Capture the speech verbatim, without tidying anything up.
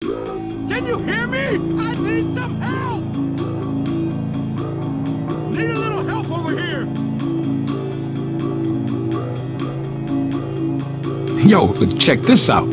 Can you hear me? I need some help! Need a little help over here! Yo, check this out.